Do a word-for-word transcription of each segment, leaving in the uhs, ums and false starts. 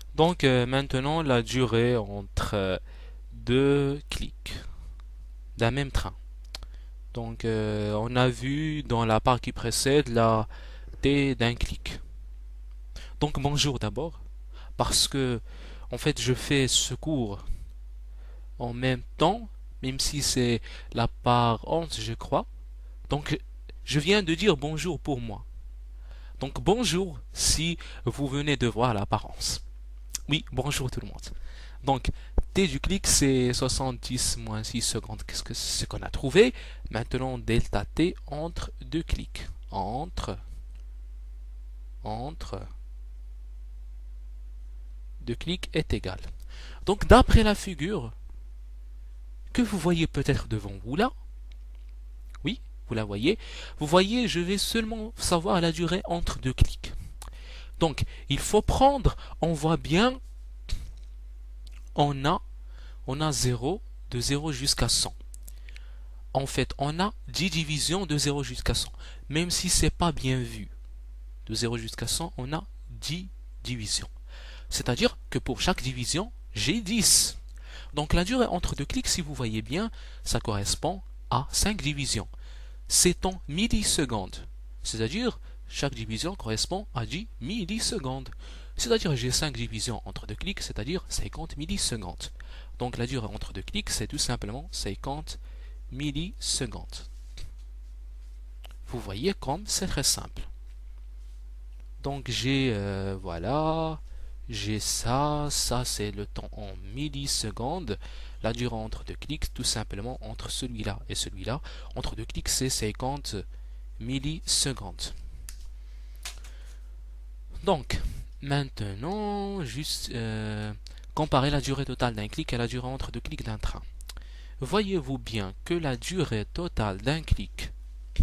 Donc euh, maintenant la durée entre euh, deux clics d'un même train. Donc euh, on a vu dans la part qui précède la T d'un clic. Donc bonjour d'abord, parce que en fait je fais ce cours en même temps, même si c'est la part onze je crois. Donc je viens de dire bonjour pour moi. Donc bonjour si vous venez de voir l'apparence. Oui, bonjour tout le monde. Donc T du clic c'est soixante-dix moins six secondes. Qu'est-ce que c'est qu'on a trouvé? Maintenant delta T entre deux clics. Entre, entre deux clics est égal. Donc d'après la figure que vous voyez peut-être devant vous là, oui, vous la voyez, vous voyez je vais seulement savoir la durée entre deux clics. Donc il faut prendre, on voit bien, on a, on a zéro, de zéro jusqu'à cent. En fait, on a dix divisions de zéro jusqu'à cent. Même si c'est pas bien vu. De zéro jusqu'à cent, on a dix divisions. C'est-à-dire que pour chaque division, j'ai dix. Donc la durée entre deux clics, si vous voyez bien, ça correspond à cinq divisions. C'est en millisecondes. C'est-à-dire, chaque division correspond à dix millisecondes. C'est-à-dire, j'ai cinq divisions entre deux clics, c'est-à-dire cinquante millisecondes. Donc la durée entre deux clics, c'est tout simplement cinquante millisecondes. Vous voyez comme c'est très simple. Donc j'ai, euh, voilà, j'ai ça, ça c'est le temps en millisecondes. La durée entre deux clics, tout simplement entre celui-là et celui-là, entre deux clics c'est cinquante millisecondes. Donc, maintenant, juste euh, comparer la durée totale d'un clic à la durée entre deux clics d'un train. Voyez-vous bien que la durée totale d'un clic,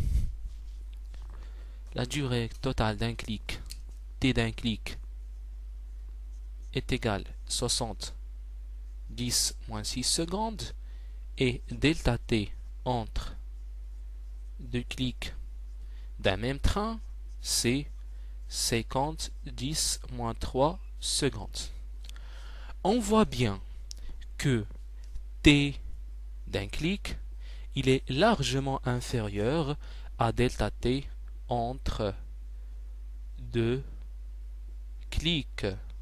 la durée totale d'un clic, T d'un clic, est égale à soixante dix moins six secondes et delta T entre deux clics d'un même train, c'est cinquante dix moins trois secondes. On voit bien que T d'un clic, il est largement inférieur à delta T entre deux clics.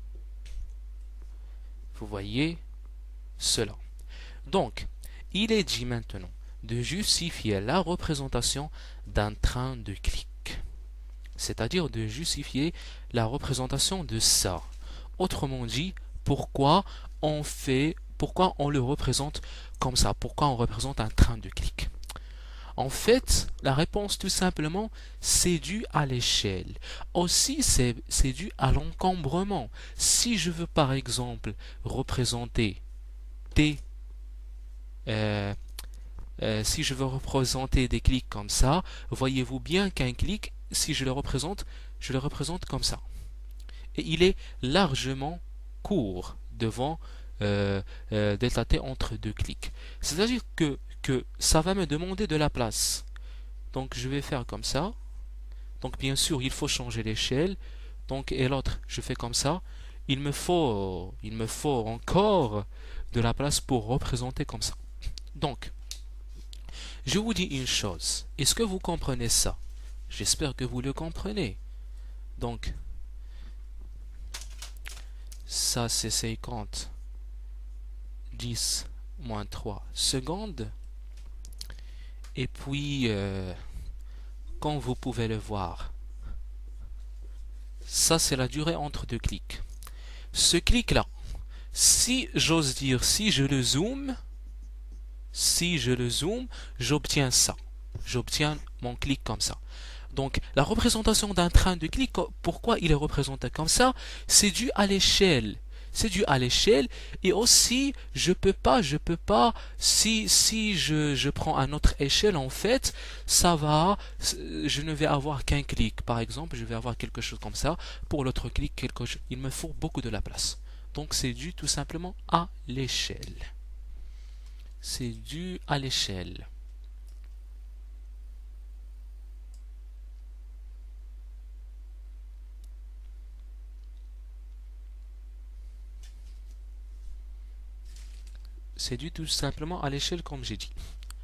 Vous voyez cela. Donc, il est dit maintenant de justifier la représentation d'un train de clics, c'est-à-dire de justifier la représentation de ça. Autrement dit, pourquoi on fait, pourquoi on le représente comme ça, pourquoi on représente un train de clics. En fait, la réponse tout simplement, c'est dû à l'échelle. Aussi, c'est c'est dû à l'encombrement. Si je veux par exemple représenter T, euh, euh, si je veux représenter des clics comme ça, voyez-vous bien qu'un clic, si je le représente, je le représente comme ça. Et il est largement court devant euh, euh, delta t entre deux clics. C'est-à-dire que, que ça va me demander de la place. Donc je vais faire comme ça. Donc bien sûr, il faut changer l'échelle. Donc et l'autre, je fais comme ça. Il me faut, il me faut encore de la place pour représenter comme ça. Donc, je vous dis une chose. Est-ce que vous comprenez ça? J'espère que vous le comprenez. Donc, ça c'est cinquante dix moins trois secondes. Et puis, euh, comme vous pouvez le voir, ça c'est la durée entre deux clics. Ce clic-là, si j'ose dire, si je le zoome, si je le zoome, j'obtiens ça. J'obtiens mon clic comme ça. Donc, la représentation d'un train de clic, pourquoi il est représenté comme ça? C'est dû à l'échelle. C'est dû à l'échelle et aussi je peux pas, je peux pas, si, si je, je prends une autre échelle en fait, ça va, je ne vais avoir qu'un clic. Par exemple, je vais avoir quelque chose comme ça. Pour l'autre clic, quelque chose, il me faut beaucoup de la place. Donc c'est dû tout simplement à l'échelle. C'est dû à l'échelle. C'est dû tout simplement à l'échelle comme j'ai dit.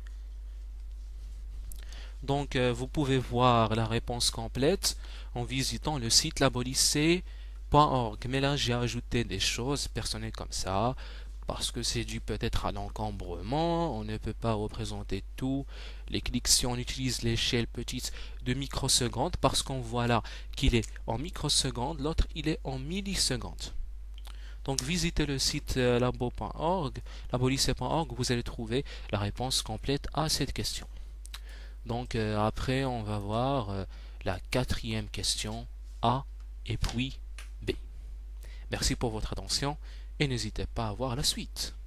Donc euh, vous pouvez voir la réponse complète en visitant le site labolycée point org. Mais là j'ai ajouté des choses personnelles comme ça, parce que c'est dû peut-être à l'encombrement, on ne peut pas représenter tout. Les clics, si on utilise l'échelle petite de microsecondes, parce qu'on voit là qu'il est en microsecondes, l'autre il est en millisecondes. Donc visitez le site euh, labo point org, labolycée point org, vous allez trouver la réponse complète à cette question. Donc euh, après on va voir euh, la quatrième question A et puis B. Merci pour votre attention et n'hésitez pas à voir la suite.